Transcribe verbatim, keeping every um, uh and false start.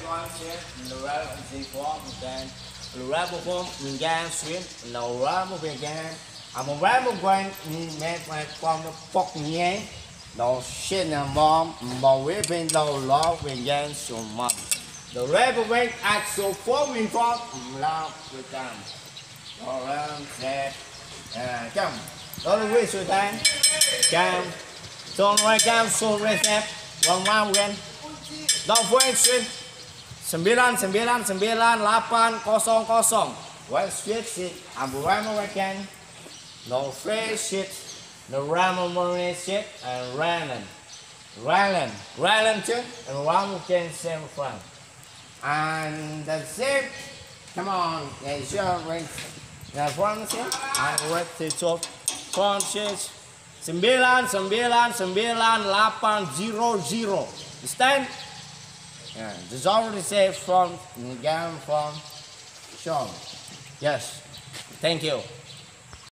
one shit, Laura Z form again, Laura form again swim, Laura again. I'm a ram going made my form of fuck me. No shit no mom, but we've been no law again so mom. The rebel went at so for me for love with them. Around there, uh, come. Don't wait so time. Come. Don't right down so right there. One one again. Don't wait soon. Sembilan, sembilan, sembilan, lapan, kosong, kosong. One shit shit. I'm ramming again. No face shit. No ramming more shit. And Rylan. Rylan. Rylan too. And one again same front. And that's it. Come on. Yeah, sure. Right. Now front here. And what the top. Front shit. Sembilan, sembilan, sembilan, lapan, zero, zero. Understand? Yeah, there's already say from, again from Sean. Yes, thank you.